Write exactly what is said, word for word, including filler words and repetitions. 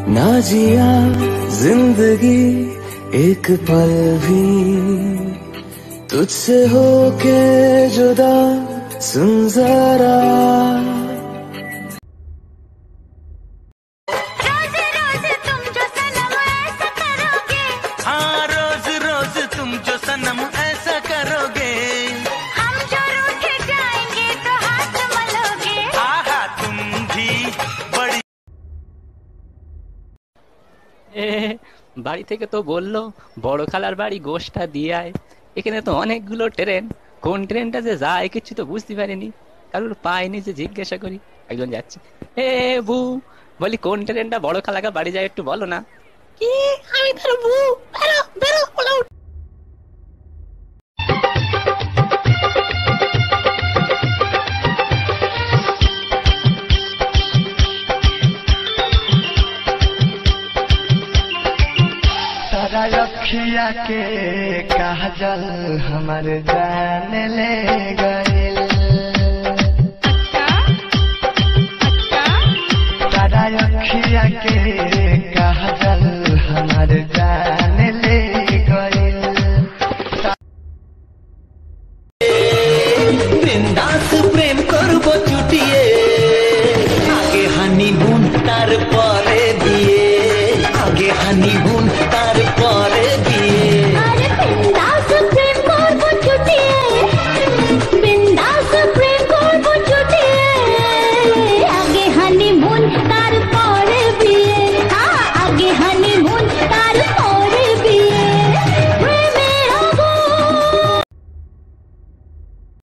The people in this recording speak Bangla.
ना जिया जिंदगी एक पल भी तुझसे होके जुदा, सुन जरा रोज रोज तुम जो सनम ऐसा करोगे, हाँ रोज रोज तुम जो सनम ऐसा करोगे, हम जो रूठ जाएंगे तो हाथ मलोगे। आहा तुम भी बड़ी। এ বাড়ি থেকে তো বললো বড় খালার বাড়ি গোষ্ঠটা দিয়ে আয়। এখানে তো অনেকগুলো ট্রেন, কোন ট্রেনটা যে যায় কিছু তো বুঝতে পারিনি, কারোর পাইনি যে জিজ্ঞাসা করি। একজন যাচ্ছে, এ বু, বলি কোন ট্রেনটা বড় খালাকে বাড়ি যায় একটু বলো না। কি আমি তোর বু, বেরো বেরো বলো। तारा रखिया के काजल हमर जान ले गइल।